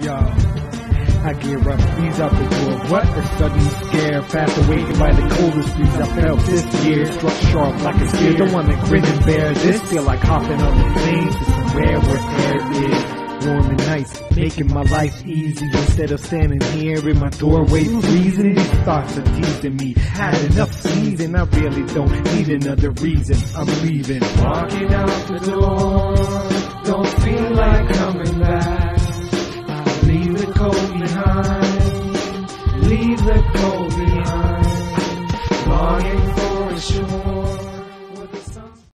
I gear up, ease out the door. What a sudden scare, fast awakened by the coldest breeze I felt this year. Struck sharp like a spear, don't wanna grin and bear this. Feel like hopping on the planes to somewhere where air is warm and nice, making my life easy instead of standing here in my doorway freezing. These thoughts are teasing me. Had enough season, I really don't need another reason. I'm leaving. Walking out the door, don't feel like coming back.